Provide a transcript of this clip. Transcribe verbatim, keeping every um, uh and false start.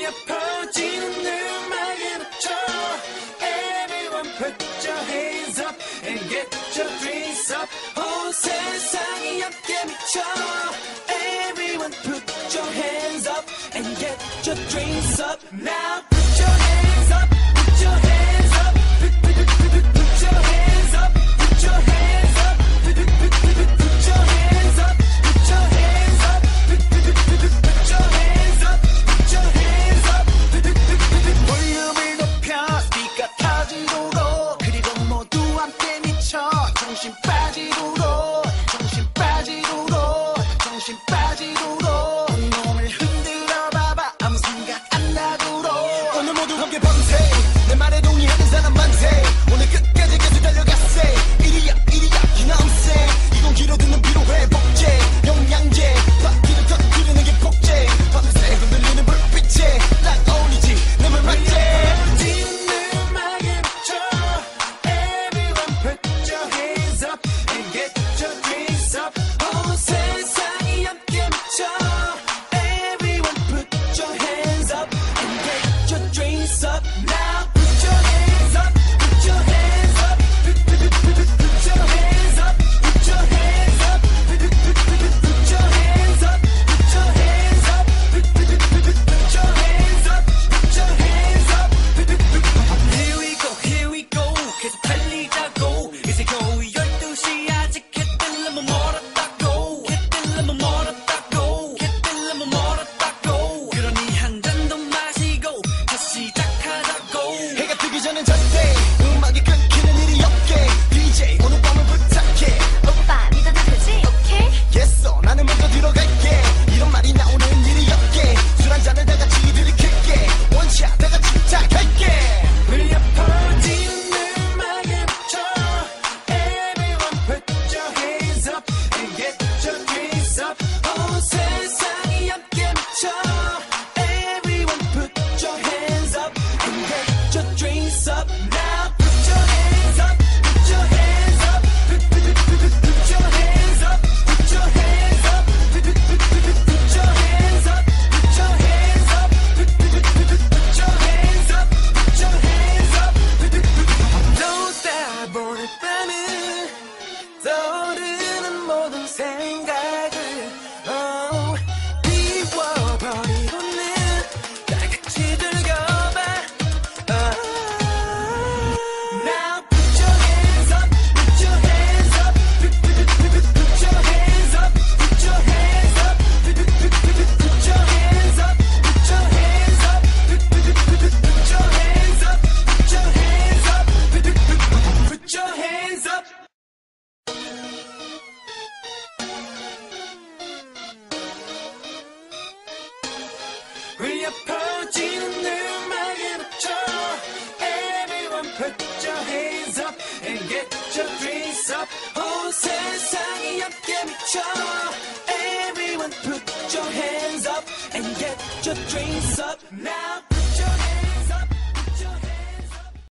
울려 퍼지는 음악에 맞춰 Everyone put your hands up and get your drinks up. 온 세상이 함께 미쳐 Everyone put your hands up and get your drinks up. Now put your hands up, put your hands up, put, put, put, put, put your hands up, put your hands up, put, put, put, put, put your hands up, put your hands up, put, put, put, put, put your hands up, put your hands up, put, put, put, put. 볼륨을 높여 스피커 터지도록 그리고 모두 함께 미쳐 정신 빠지도록 정신 빠지도록 정신 빠지도록 온몸을 흔들어 봐봐 아무 생각 안 나도록 오늘 모두 함께 밤새 내 말에 동의하는 사람 많대 오늘 끝까지 계속 달려갔세 이리야 이리야 기남세 이 공기로 듣는 피로회 복제 영양제 바퀴를 터뜨리는 게 복제 밤새 흔들리는 불빛에 딱 어울리지 내 말 맞지 울려 퍼지는 음악에 맞춰 Everyone put your hands up and get your drinks up. 온 세상이 함께 미쳐 Everyone put your hands up and get your drinks up now.